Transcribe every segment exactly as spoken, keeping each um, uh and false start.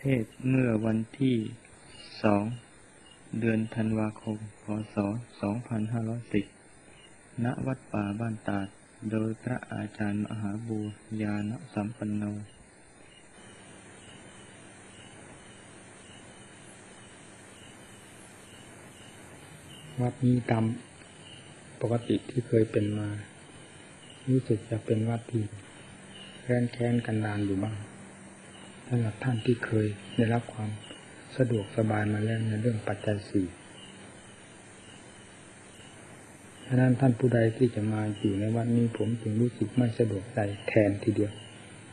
เทศเมื่อวันที่สองเดือนธันวาคมพ.ศ. สองพันห้าร้อยสิบ ณ วัดป่าบ้านตาด โดยพระอาจารย์มหาบัวยานสัมปันโนวัดนี้ตามปกติที่เคยเป็นมารู้สึกจะเป็นวัดที่แค้นแค้นกันดานอยู่บ้างสำหรับท่านที่เคยได้รับความสะดวกสบายมาแล้วในเรื่องปัจจัยสี่ฉะนั้นท่านผู้ใดที่จะมาอยู่ในวัดนี้ผมจึงรู้สึกไม่สะดวกใจแทนทีเดียว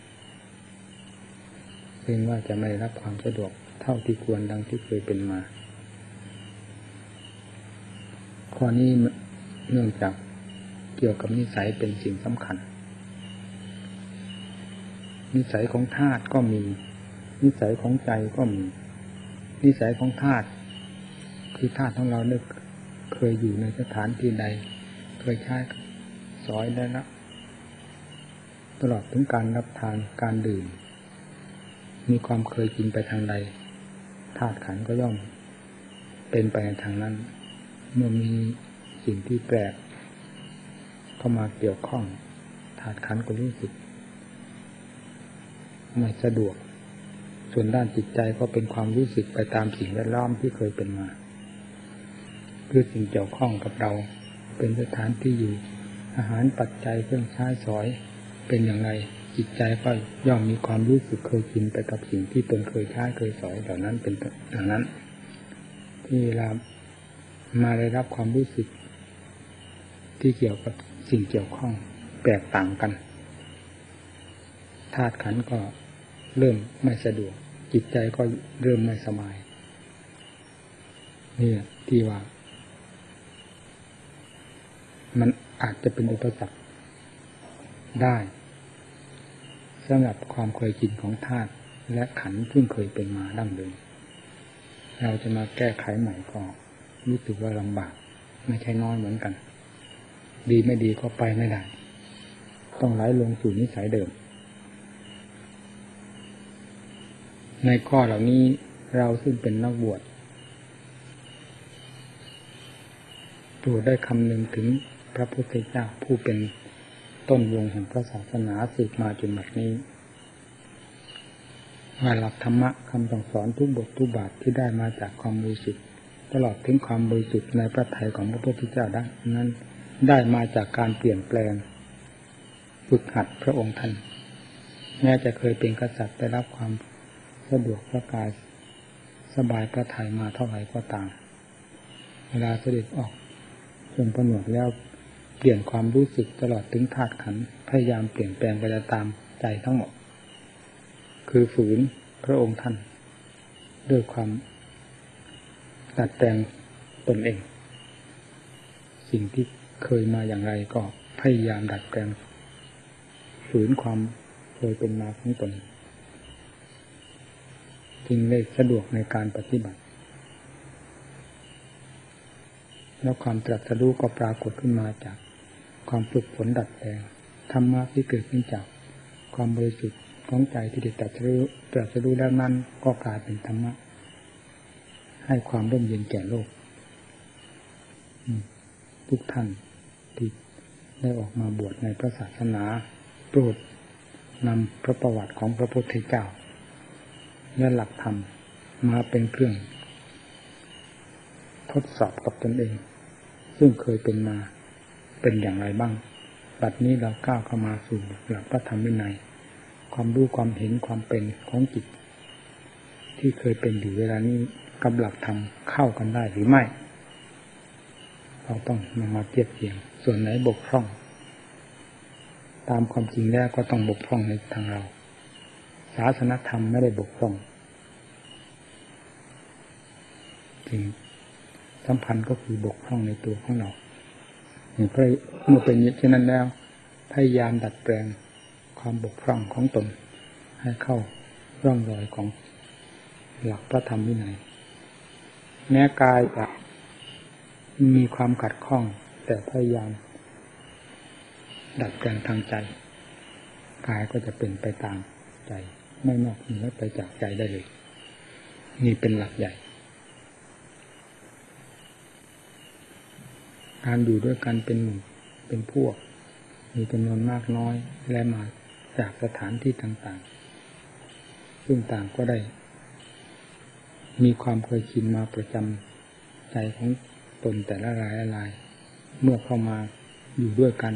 เพียงว่าจะไม่ได้รับความสะดวกเท่าที่ควรดังที่เคยเป็นมาข้อนี้เนื่องจากเกี่ยวกับนิสัยเป็นสิ่งสำคัญนิสัยของธาตุก็มีนิสัยของใจก็มีนิสัยของธาตุคือธาตุของเราเนี่ยเคยอยู่ในสถานที่ใดเคยใช้สอยได้ละตลอดถึงการรับทานการดื่มมีความเคยกินไปทางใดธาตุขันธ์ก็ย่อมเป็นไปในทางนั้นเมื่อมีสิ่งที่แปลกเข้ามาเกี่ยวข้องธาตุขันธ์ก็รู้สึกไม่สะดวกส่วนด้านจิตใจก็เป็นความรู้สึกไปตามสิ่งแวดล้อมที่เคยเป็นมาคือสิ่งเกี่ยวข้องกับเราเป็นสถานที่อยู่อาหารปัจจัยเครื่องใช้สอยเป็นอย่างไรจิตใจก็ย่อมมีความรู้สึกเคยกินไปกับสิ่งที่ตนเคยใช้เคยสอยเหล่านั้นเป็นอย่างนั้นที่เรามาได้รับความรู้สึกที่เกี่ยวกับสิ่งเกี่ยวข้องแตกต่างกันธาตุขันธ์ก็เริ่มไม่สะดวกจิตใจก็เริ่มไม่สบายนี่ที่ว่ามันอาจจะเป็นอุปสรรคได้สำหรับความเคยชินของธาตุและขันธ์ที่เคยเป็นมาดั้งเดิมเราจะมาแก้ไขใหม่ก็รู้สึกว่าลำบากไม่ใช่น้อยเหมือนกันดีไม่ดีก็ไปไม่ได้ต้องไหลลงสู่นิสัยเดิมในข้อเหล่านี้เราซึ่งเป็นนักบวชโปรดได้คำนึงถึงพระพุทธเจ้าผู้เป็นต้นวงแห่งพระศาสนาสืบมาจนบัดนี้ว่าหลักธรรมะคำสั่งสอนทุกบททุกบาทที่ได้มาจากความบริสุทธิ์ตลอดถึงความบริสุทธิ์ในพระทัยของพระพุทธเจ้านั้นได้มาจากการเปลี่ยนแปลงฝึกหัดพระองค์ท่านแม้จะเคยเป็นกษัตริย์ได้รับความสะดวกพระกายสบายพระทัยมาเท่าไหร่ก็ตามเวลาเสด็จออกทรงผนวดแล้วเปลี่ยนความรู้สึกตลอดถึงธาตุขันธ์พยายามเปลี่ยนแปลงไปตามใจทั้งหมดคือฝืนพระองค์ท่านด้วยความดัดแปลงตนเองสิ่งที่เคยมาอย่างไรก็พยายามดัดแปลงฝืนความเคยเป็นมาของตนจึงได้สะดวกในการปฏิบัติแล้วความตรัสรู้ก็ปรากฏขึ้นมาจากความฝึกฝนดัดแปลงธรรมะที่เกิดขึ้นจากความบริสุทธิ์ของใจที่ได้ตรัสรู้ตรัสรู้แล้วนั้นก็กลายเป็นธรรมะให้ความร่มเย็นแก่โลกทุกท่านที่ได้ออกมาบวชในพระศาสนาโปรดนำพระประวัติของพระพุทธเจ้าและหลักธรรมมาเป็นเครื่องทดสอบกับตนเองซึ่งเคยเป็นมาเป็นอย่างไรบ้างบัดนี้เราก้าวเข้ามาสู่หลักพระธรรมวินัยความรู้ความเห็นความเป็นของจิตที่เคยเป็นอยู่เวลานี้กับหลักธรรมเข้ากันได้หรือไม่เราต้องนำมาเทียบเทียงส่วนไหนบกพร่องตามความจริงแล้วก็ต้องบกพร่องในทางเราศาสนธรรมไม่ได้บกพร่องจริงสัมพันธ์ก็คือบกพร่องในตัวของเราเมื่อเป็นเช่นนั้นแล้วพยายามดัดแปลงความบกพร่องของตนให้เข้าร่องรอยของหลักพระธรรมวินัยแม้กายจะมีความขัดข้องแต่พยายามดัดแปลงทางใจกายก็จะเป็นไปตามใจไม่นอกเหนือไปจากใจได้เลยนี่เป็นหลักใหญ่การอยู่ด้วยกันเป็นหมู่เป็นพวกมีจำนวนมากน้อยและมาจากสถานที่ต่างๆซึ่งต่างก็ได้มีความเคยชินมาประจำใจของตนแต่ละรายละรายเมื่อเข้ามาอยู่ด้วยกัน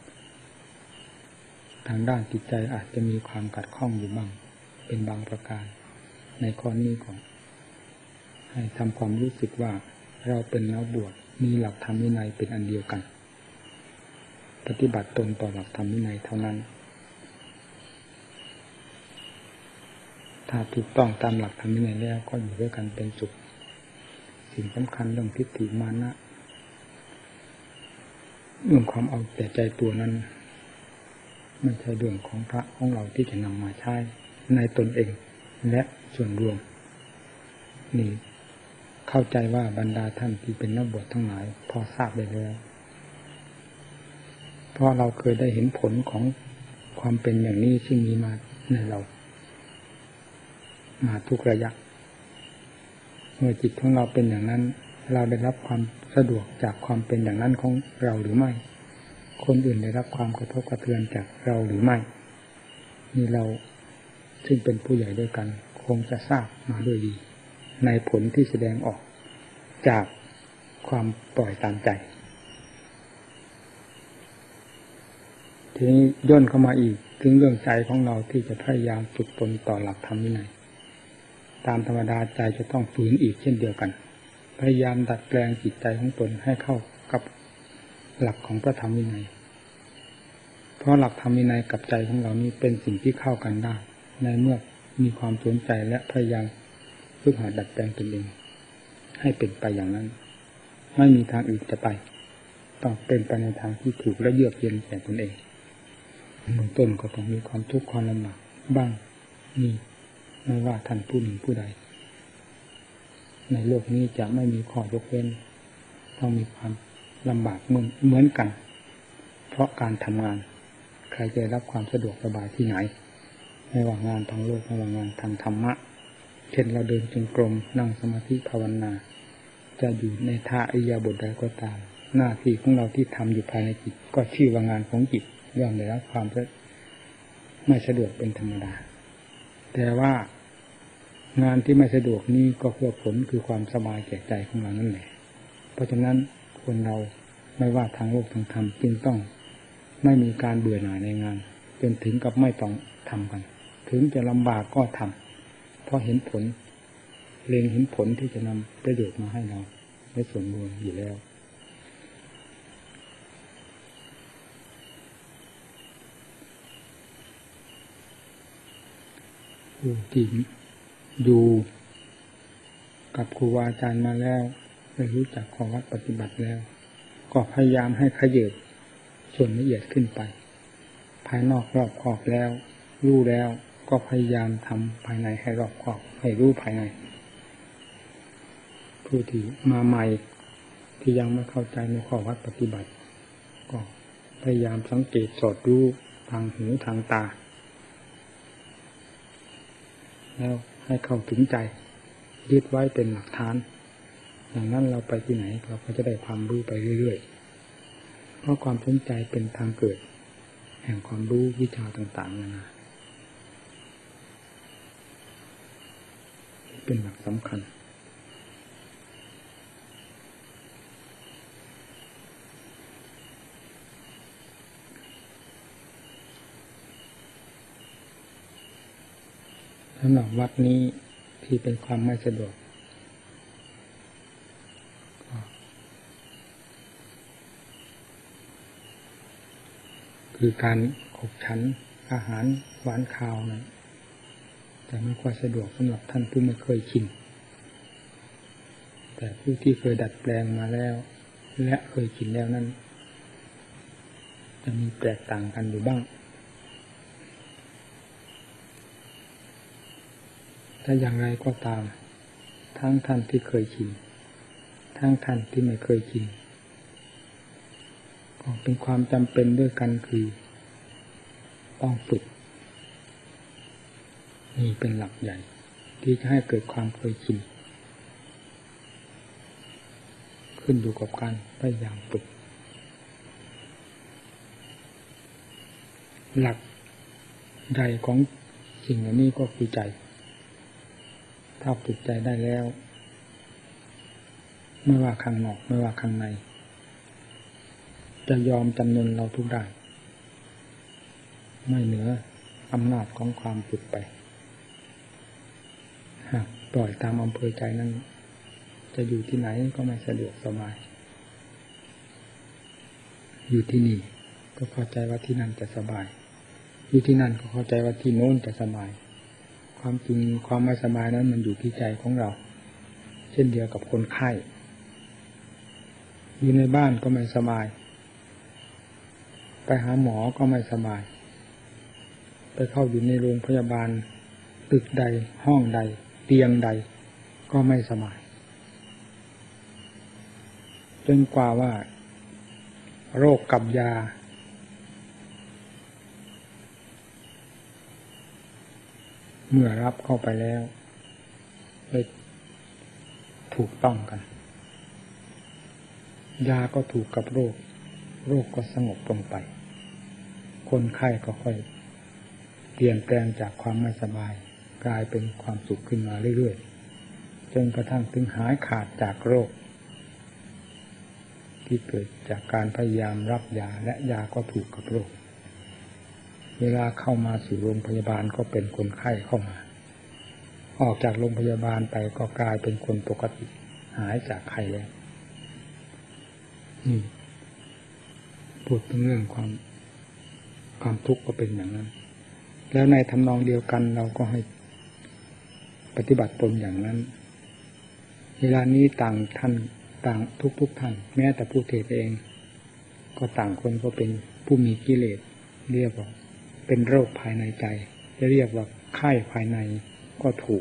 ทางด้านจิตใจอาจจะมีความขัดข้องอยู่บ้างเป็นบางประการในข้อนี้ก่อนให้ทำความรู้สึกว่าเราเป็นนักบวชมีหลักธรรมวินัยเป็นอันเดียวกันปฏิบัติตนต่อหลักธรรมวินัยเท่านั้นถ้าถูกต้องตามหลักธรรมวินัยแล้วก็อยู่ด้วยกันเป็นสุขสิ่งสำคัญเรื่องทิฏฐิมานะเรื่องความเอาแต่ใจตัวนั้นไม่ใช่เรื่องของพระของเราที่จะนำมาใช้ในตนเองและส่วนรวมนี่เข้าใจว่าบรรดาท่านที่เป็นนักบวชทั้งหลายพอทราบได้แล้วเพราะเราเคยได้เห็นผลของความเป็นอย่างนี้ซึ่งมีมาในเรามาทุกระยะเมื่อจิตของเราเป็นอย่างนั้นเราได้รับความสะดวกจากความเป็นอย่างนั้นของเราหรือไม่คนอื่นได้รับความกระทบกระเทือนจากเราหรือไม่นี่เราซึ่งเป็นผู้ใหญ่ด้วยกันคงจะทราบมาด้วยดีในผลที่แสดงออกจากความปล่อยตามใจทีนี้ย่นเข้ามาอีกถึงเรื่องใจของเราที่จะพยายามฝึกตนต่อหลักธรรมวินัยตามธรรมดาใจจะต้องฝืนอีกเช่นเดียวกันพยายามดัดแปลงจิตใจของตนให้เข้ากับหลักของพระธรรมวินัยเพราะหลักธรรมวินัยกับใจของเรานี้เป็นสิ่งที่เข้ากันได้ในเมื่อมีความสนใจและพยายามฝึกหัดดัดแปลงตนเองให้เป็นไปอย่างนั้นไม่มีทางอื่นจะไปต้องเป็นไปในทางที่ถูกและเยือกเย็นแก่ตนเองเบื้องต้นก็ต้องมีความทุกข์ความลำบากบ้างนี่ไม่ว่าท่านผู้หนึ่งผู้ใดในโลกนี้จะไม่มีข้อยกเว้นต้องมีความลำบากเหมือนเหมือนกันเพราะการทำงานใครจะรับความสะดวกสบายที่ไหนไม่ว่างานทางโลกไม่ว่างานทางธรรมะเช่นเราเดินจงกรมนั่งสมาธิภาวนาจะอยู่ในท่าอิริยาบถใดก็ตามหน้าที่ของเราที่ทำอยู่ภายในจิตก็ชื่อว่างานของจิตย่อมได้รับความไม่สะดวกเป็นธรรมดาแต่ว่างานที่ไม่สะดวกนี้ก็เพื่อผลคือความสบายแก่ใจของเรานั่นแหละเพราะฉะนั้นคนเราไม่ว่าทางโลกทางธรรมจึงต้องไม่มีการเบื่อหน่ายในงานจนถึงกับไม่ต้องทำกันถึงจะลำบากก็ทำเพราะเห็นผลเล็งเห็นผลที่จะนำประโยชน์มาให้เราในส่วนรวมอยู่แล้วผู้ที่อยู่กับครูบาอาจารย์มาแล้วได้รู้จักข้อวัดปฏิบัติแล้วก็พยายามให้ขยับส่วนละเอียดขึ้นไปภายนอกรอบขอบแล้วรู้แล้วก็พยายามทำภายในให้รอบขอบให้รู้ภายในผู้ที่มาใหม่ที่ยังไม่เข้าใจในข้อวัดปฏิบัติก็พยายามสังเกตสอดรู้ทางหูทางตาแล้วให้เข้าถึงใจยึดไว้เป็นหลักฐานอย่างนั้นเราไปที่ไหนเราก็จะได้ความรู้ไปเรื่อยๆเพราะความสนใจเป็นทางเกิดแห่งความรู้วิชาต่างๆนานาเป็นหลักสำคัญสำหรับวัดนี้ที่เป็นความไม่สะดวกคือการขบฉันอาหารหวานคาวนั้นจะไม่ค่อยสะดวกสำหรับท่านผู้ไม่เคยชินแต่ผู้ที่เคยดัดแปลงมาแล้วและเคยกินแล้วนั้นจะมีแตกต่างกันอยู่บ้างถ้าอย่างไรก็ตามทั้งท่านที่เคยชินทั้งท่านที่ไม่เคยชินก็เป็นความจำเป็นด้วยกันคือต้องฝึกนี่เป็นหลักใหญ่ที่จะให้เกิดความเคยชินขึ้นอยู่กับการพยายามฝึกหลักใดของสิ่งเหล่านี้ก็คือใจถ้าฝึกใจได้แล้วไม่ว่าข้างนอกไม่ว่าข้างในจะยอมจำนนเราทุกด้านไม่เหนืออำนาจของความฝึกไปหากปล่อยตามอำเภอใจนั้นจะอยู่ที่ไหนก็ไม่สะดวกสบายอยู่ที่นี่ก็เข้าใจว่าที่นั่นจะสบายอยู่ที่นั่นก็เข้าใจว่าที่โน้นจะสบายความจริงความไม่สบายนั้นมันอยู่ที่ใจของเราเช่นเดียวกับคนไข้อยู่ในบ้านก็ไม่สบายไปหาหมอก็ไม่สบายไปเข้าอยู่ในโรงพยาบาลตึกใดห้องใดเตียงใดก็ไม่สบายจนกว่าว่าโรคกับยาเมื่อรับเข้าไปแล้วเลยถูกต้องกันยาก็ถูกกับโรคโรคก็สงบลงไปคนไข้ก็ค่อยเปลี่ยนแปลงจากความไม่สบายกลายเป็นความสุขขึ้นมาเรื่อยๆจนกระทั่งถึงหายขาดจากโรคที่เกิดจากการพยายามรับยาและยาก็ถูกกับโรคเวลาเข้ามาสู่โรงพยาบาลก็เป็นคนไข้เข้ามาออกจากโรงพยาบาลไปก็กลายเป็นคนปกติหายจากไข้แล้วนี่พูดถึงเรื่องความความทุกข์ก็เป็นอย่างนั้นแล้วในทำนองเดียวกันเราก็ให้ปฏิบัติตนอย่างนั้นเวลานี้ต่างท่านต่างทุกๆท่านแม้แต่ผู้เทศเองก็ต่างคนก็เป็นผู้มีกิเลสเรียกว่าเป็นโรคภายในใจจะเรียกว่าไข้ภายในก็ถูก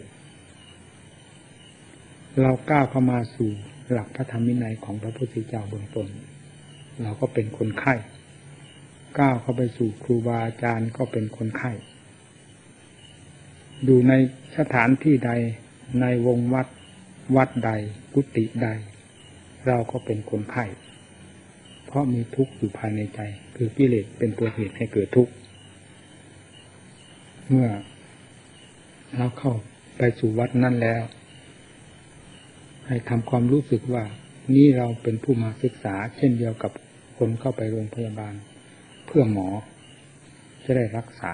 เราก้าวเข้ามาสู่หลักพระธรรมวินัยของพระพุทธเจ้าเบื้องต้นเราก็เป็นคนไข้ก้าวเข้าไปสู่ครูบาอาจารย์ก็เป็นคนไข้อยู่ในสถานที่ใดในวงวัดวัดใดกุฏิใดเราก็เป็นคนไข้เพราะมีทุกข์อยู่ภายในใจคือกิเลสเป็นตัวเหตุให้เกิดทุกข์เมื่อเราเข้าไปสู่วัดนั้นแล้วให้ทำความรู้สึกว่านี่เราเป็นผู้มาศึกษาเช่นเดียวกับคนเข้าไปโรงพยาบาลเพื่อหมอจะได้รักษา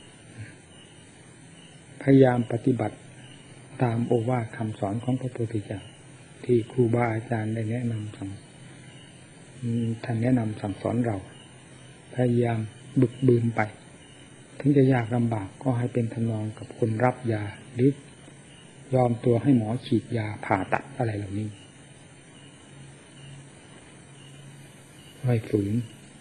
พยายามปฏิบัติตามโอวาทคำสอนของพระพุทธเจ้าที่ครูบาอาจารย์ได้แนะนำสั่งท่านแนะนำสั่งสอนเราพยายามบึกบืนไปถึงจะยากลำบากก็ให้เป็นทำนองกับคนรับยาหรือยอมตัวให้หมอฉีดยาผ่าตัดอะไรเหล่านี้ไม่ฝืน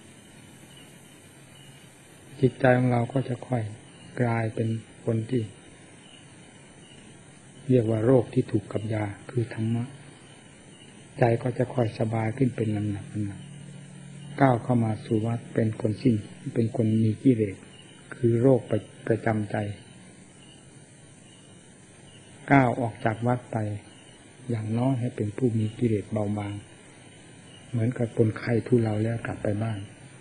จิตใจของเราก็จะค่อยกลายเป็นคนที่เรียกว่าโรคที่ถูกกับยาคือธรรมะใจก็จะค่อยสบายขึ้นเป็นลำดับลำดับก้าวเข้ามาสู่วัดเป็นคนสิ้นเป็นคนมีกิเลสคือโรคประประจำใจก้าวออกจากวัดไปอย่างน้อยให้เป็นผู้มีกิเลสเบาบางเหมือนกับคนไข้ทุเลาแล้วกลับไปบ้าน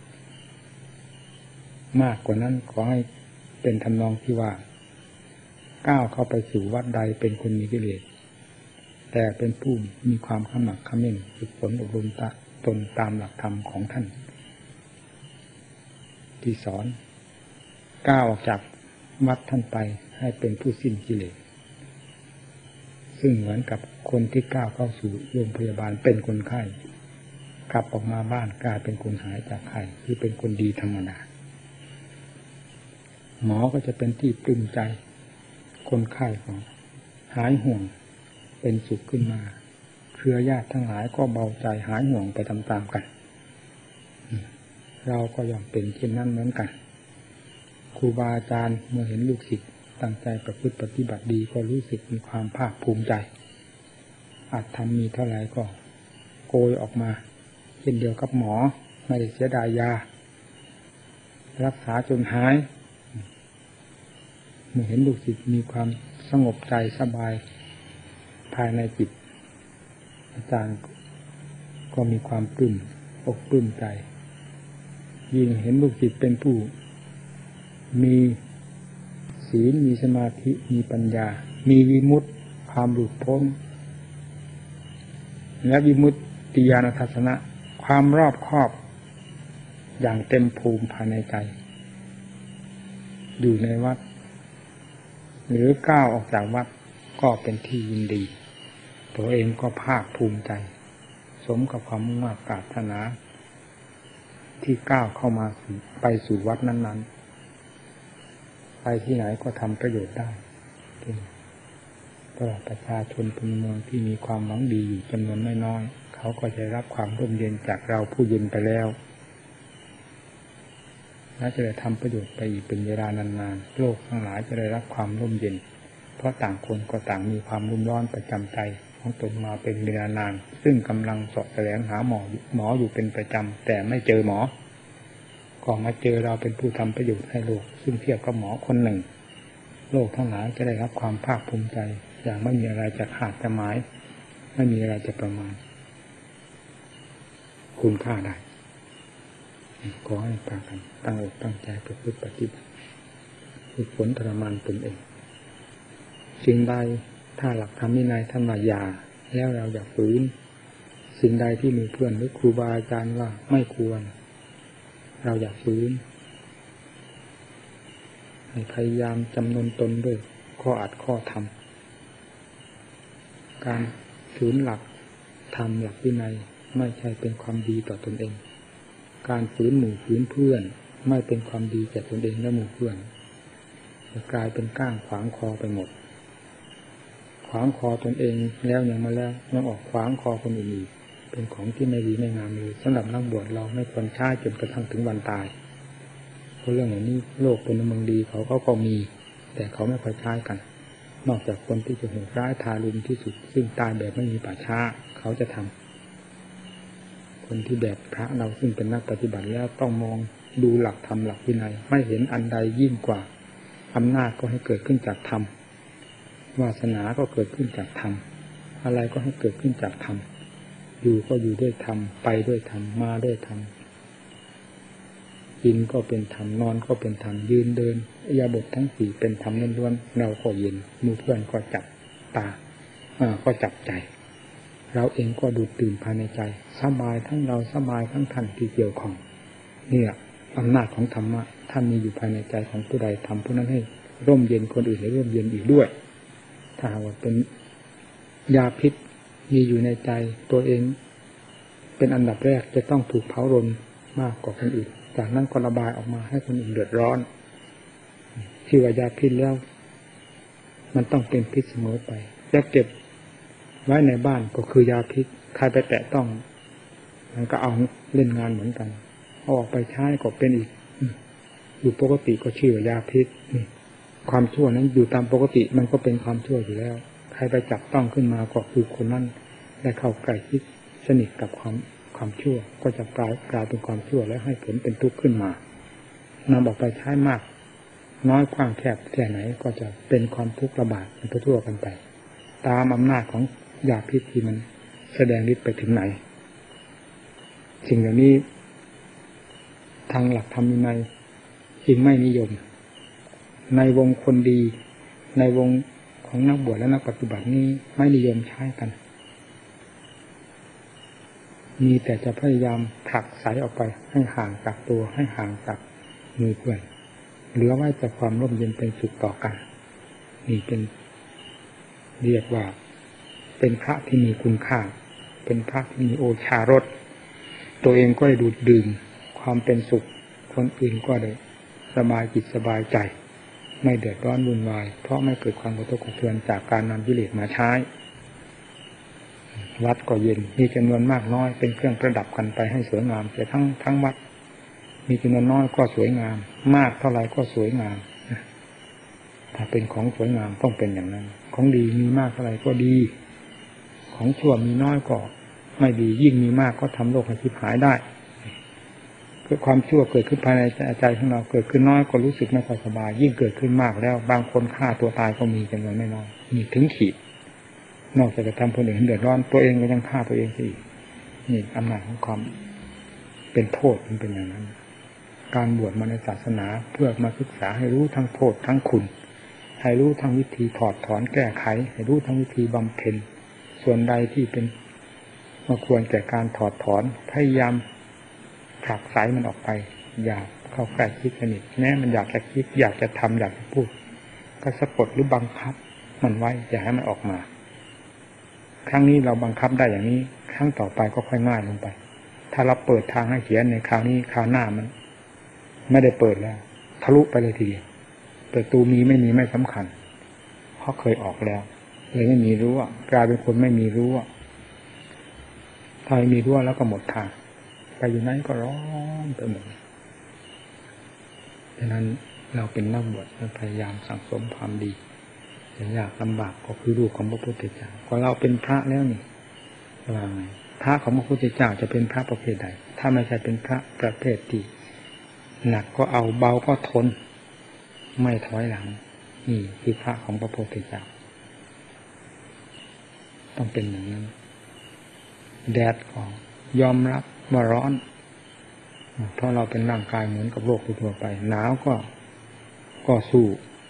มากกว่านั้นขอให้เป็นทำนองที่ว่าก้าวเข้าไปสู่วัดใดเป็นคนมีกิเลสแต่เป็นผู้มีความขมักเขม้นฝึกฝนอบรมตนตามหลักธรรมของท่านที่สอนก้าวออกจากวัดท่านไปให้เป็นผู้สิ้นกิเลสซึ่งเหมือนกับคนที่ก้าวเข้าสู่โรงพยาบาลเป็นคนไข้กลับออกมาบ้านกลายเป็นคนหายจากไข้ที่เป็นคนดีธรรมดาหมอก็จะเป็นที่ปลื้มใจคนไข้ของหายห่วงเป็นสุขขึ้นมาเครือญาติทั้งหลายก็เบาใจหายห่วงไปตามๆกันเราก็ย่อมเป็นเช่นนั้นเหมือนกันครูบาอาจารย์เมื่อเห็นลูกศิษย์ตั้งใจประพฤติปฏิบัติดีก็รู้สึกมีความภาคภูมิใจอาจทำมีเท่าไหร่ก็โกยออกมาเช่นเดียวกับหมอไม่ได้เสียดายยารักษาจนหายเมื่อเห็นลูกศิษย์มีความสงบใจสบายภายในจิตอาจารย์ก็มีความปลื้มอกปลื้มใจยิ่งเห็นลูกศิษย์เป็นผู้มีศีลมีสมาธิมีปัญญามีวิมุตติความหลุดพ้นและวิมุตติญาณทัศนะความรอบคอบอย่างเต็มภูมิภายในใจอยู่ในวัดหรือก้าวออกจากวัดก็เป็นที่ยินดีตัวเองก็ภาคภูมิใจสมกับความมุ่งมั่นปรารถนาที่ก้าวเข้ามาไปสู่วัดนั้นๆไปที่ไหนก็ทำประโยชน์ได้ตลอดประชาชนพลเมืองที่มีความหวังดีอยู่จำนวนไม่น้อยเขาก็จะรับความร่มเย็นจากเราผู้เย็นไปแล้วและจะได้ทำประโยชน์ไปอีกเป็นเวลานานๆโลกทั้งหลายจะได้รับความร่มเย็นเพราะต่างคนก็ต่างมีความรุ่มร้อนประจำใจของตนมาเป็นเวลานานซึ่งกำลังเสาะแสวงหาหมอหมออยู่เป็นประจำแต่ไม่เจอหมอก็มาเจอเราเป็นผู้ทำประโยชน์ให้โลกซึ่งเทียบกับหมอคนหนึ่งโลกทั้งหลายจะได้รับความภาคภูมิใจอย่างไม่มีอะไรจะขาดจะหมายไม่มีอะไรจะประมาณคุณค่าได้ขอให้พากันตั้งอกตั้งใจประพฤติปฏิบัติฝึกฝนทรมานตนเองสิ่งใดถ้าหลักธรรมวินัยท่านว่าอย่าแล้วเราอย่าฝืนสิ่งใดที่มีเพื่อนหรือครูบาอาจารย์ว่าไม่ควรเราอย่าฝืนให้พยายามจำนนตนด้วยข้ออัดข้อธรรมการฝืนหลักธรรมหลักวินัยไม่ใช่เป็นความดีต่อตนเองการฝืนหมู่ฝืนเพื่อนไม่เป็นความดีแก่ตนเองและหมู่เพื่อนจะกลายเป็นก้างขวางคอไปหมดขวางคอตนเองแล้วยังมาแล้วยังออกขวางคอคนอื่นอีกเป็นของที่ไม่ดีไม่งามเลยสำหรับนักบวชเราไม่ควรใช้จนกระทั่งถึงวันตายเพราะเรื่องอย่างนี้โลกเป็นเมืองดีเขาเขาก็มีแต่เขาไม่ค่อยใช้กันนอกจากคนที่จะโหดร้ายทารุณที่สุดซึ่งตายแบบไม่มีป่าช้าเขาจะทำคนที่แบบพระเราซึ่งเป็นนักปฏิบัติแล้วต้องมองดูหลักธรรมหลักวินัยไม่เห็นอันใดยิ่งกว่าอำนาจก็ให้เกิดขึ้นจากธรรมวาสนาก็เกิดขึ้นจากธรรมอะไรก็ให้เกิดขึ้นจากธรรมอยู่ก็อยู่ด้วยธรรมไปด้วยธรรมมาด้วยธรรมกินก็เป็นธรรมนอนก็เป็นธรรมยืนเดินอิริยาบถทั้งสี่เป็นธรรมล้วนๆเราก็เย็นหมู่เพื่อนก็จับตาอ่าก็จับใจเราเองก็ดูตื่นภายในใจสบายทั้งเราสบายทั้งท่านที่เกี่ยวข้องเนี่ยอำนาจของธรรมะท่านมีอยู่ภายในใจของผู้ใดทำผู้นั้นให้ร่มเย็นคนอื่นให้ร่มเย็นอีกด้วยถ้าว่าเป็นยาพิษมีอยู่ในใจตัวเองเป็นอันดับแรกจะต้องถูกเผารนมากกว่าคนอื่นจากนั้นก็ระบายออกมาให้คนอื่นเดือดร้อนที่ว่ายาพิษแล้วมันต้องเป็นพิษเสมอไปจะเก็บไว้ในบ้านก็คือยาพิษใครไปแตะต้องมันก็เอาเล่นงานเหมือนกันเอาออกไปใช้ก็เป็นอีกอยู่ปกติก็ชื่อยาพิษนี่ความชั่วนั้นอยู่ตามปกติมันก็เป็นความชั่วอยู่แล้วใครไปจับต้องขึ้นมาก็คือคนนั้นได้เข้าใกล้ชิดสนิทกับความความชั่วก็จะกลายกลายเป็นความชั่วและให้ผลเป็นทุกข์ขึ้นมานำออกไปใช้มากน้อยกว้างแคบแค่ไหนก็จะเป็นความทุกข์ระบาดเป็นทั่วกันไปตามอำนาจของยาพิษที่มันแสดงฤทธิ์ไปถึงไหนสิ่งเหล่านี้ทางหลักธรรมในจึงไม่นิยมในวงคนดีในวงของนักบวชและนักปฏิบัตินี้ไม่นิยมใช้กันมีแต่จะพยายามผลักไสออกไปให้ห่างจากตัวให้ห่างจากมือเพื่อนเหลือไว้แต่ความร่มเย็นเป็นสุขต่อกันนี่เป็นเรียกว่าเป็นพระที่มีคุณค่าเป็นพระที่มีโอชารสตัวเองก็ได้ดูดดื่มความเป็นสุขคนอื่นก็ได้สบายจิตสบายใจไม่เดือดร้อนวุ่นวายเพราะไม่เกิดความกระทบกระเทือนจากการนำกิเลสมาใช้วัดก็เย็นมีจำนวนมากน้อยเป็นเครื่องประดับกันไปให้สวยงามแต่ทั้งทั้งวัดมีจำนวนน้อยก็สวยงามมากเท่าไรก็สวยงามถ้าเป็นของสวยงามต้องเป็นอย่างนั้นของดีมีมากเท่าไรก็ดีของชั่วมีน้อยก็ไม่ดียิ่งมีมากก็ทำโลกให้ชิบหายได้เกิดความชั่วเกิดขึ้นภายในใจของเราเกิดขึ้นน้อยก็รู้สึกไม่ค่อยสบายยิ่งเกิดขึ้นมากแล้วบางคนฆ่าตัวตายก็มีจำนวนไม่น้อยมีถึงขีดนอกจากจะทำคนอื่นให้เดือดร้อนตัวเองก็ยังฆ่าตัวเองอีกนี่อำนาจของความเป็นโทษมันเป็นอย่างนั้นการบวชมาในศาสนาเพื่อมาศึกษาให้รู้ทั้งโทษทั้งคุณให้รู้ทั้งวิธีถอดถอนแก้ไขให้รู้ทั้งวิธีบำเพ็ญส่วนใดที่เป็นมาควรแก่การถอดถอนพยายามผลักไสมันออกไปอย่าเข้าใกล้คิดสนิทแม้มันอยากจะคิดอยากจะทำอยากจะพูดก็สะกดหรือบังคับมันไว้อย่าให้มันออกมาครั้งนี้เราบังคับได้อย่างนี้ครั้งต่อไปก็ค่อยง่ายลงไปถ้าเราเปิดทางให้เขียนในคราวนี้คราวหน้ามันไม่ได้เปิดแล้วทะลุไปเลยทีเดียวประตูมีไม่มีไม่สำคัญเพราะเคยออกแล้วเลยไม่มีรู้อ่ะกลายเป็นคนไม่มีรู้อ่ะถ้าไม่มีรู้แล้วก็หมดทางไปอยู่นั้นก็ร้อนไปหมดดังนั้นเราเป็นนักบวชเราพยายามสั่งสมความดีแต่ยากลำบากก็คือลูกของพระพุทธเจ้าก็เราเป็นพระแล้วนี่ว่าไงพระของพระพุทธเจ้าจะเป็นพระประเภทใดถ้าไม่ใช่เป็นพระประเภทที่หนักก็เอาเบาก็ทนไม่ถอยหลังนี่คือพระของพระพุทธเจ้าต้องเป็นอย่างนั้นแดดก็ยอมรับว่าร้อนเพราะเราเป็นร่างกายเหมือนกับโลกทั่วไปหนาวก็ก็สู้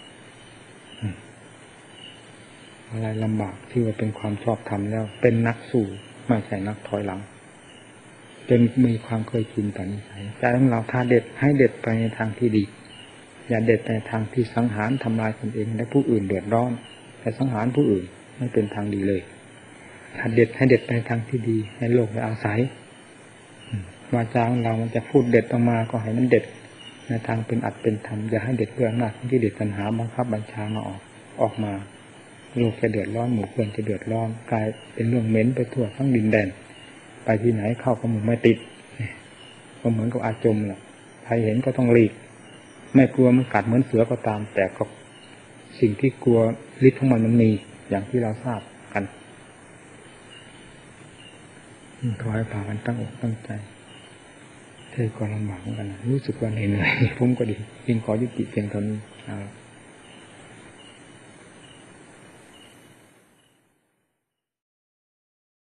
อะไรลำบากที่ว่าเป็นความชอบธรรมแล้วเป็นนักสู้ไม่ใช่นักถอยหลังจนมีความเคยชินต่อนิสัยใจของเราถ้าเด็ดให้เด็ดไปในทางที่ดีอย่าเด็ดในทางที่สังหารทำลายตนเองและผู้อื่นเดือดร้อนแต่สังหารผู้อื่นไม่เป็นทางดีเลยถ้าเด็ดให้เด็ดไปในทางที่ดีให้โลกได้อาศัยวาจาของเรามันจะพูดเด็ดออกมาก็ให้มันเด็ดในทางเป็นอัดเป็นธรรมอย่าให้เด็ดเพื่ออำนาจที่เด็ดปัญหาบังคับบัญชามาออกออกมาโลกจะเดือดร้อนหมู่เพื่อนจะเดือดร้อนกลายเป็นเรื่องเหม็นไปทั่วทั้งดินแดนไปที่ไหนเข้าก็หมู่ไม่ติดก็เหมือนกับอาจมแหละใครเห็นก็ต้องหลีกไม่กลัวมันกัดเหมือนเสือก็ตามแต่ก็สิ่งที่กลัวฤทธิ์ของมันมันมีอย่างที่เราทราบกันขอให้พากันตั้งอกตั้งใจเทศก็ลำบากเหมือนกันรู้สึกว่าเหนื่อยๆผมก็ดีจึงขอยุติเพียงเท่านี้นะครับ